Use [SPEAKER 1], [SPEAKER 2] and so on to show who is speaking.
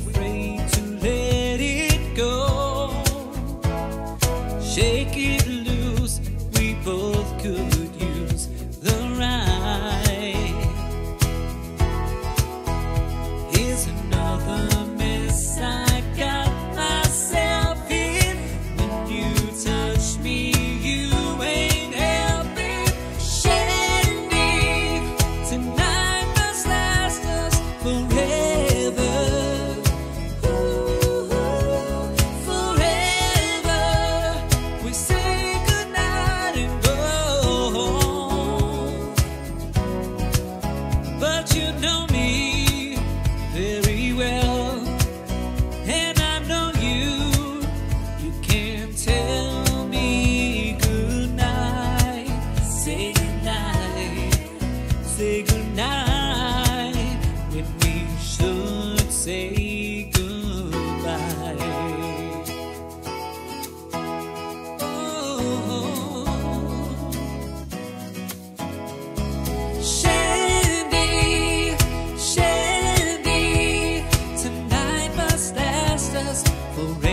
[SPEAKER 1] afraid to let it go. Shake it loose, we both could use the ride. Here's another mess I got myself in. When you touch me, you ain't helping. Shandi, tonight must last us forever. Ooh, forever. We say goodnight and go home. But you know me very well, and I know you. You can't tell me goodnight. Say goodnight. Say goodnight when we should say goodbye. Oh, Shandi, Shandi, tonight must last us forever.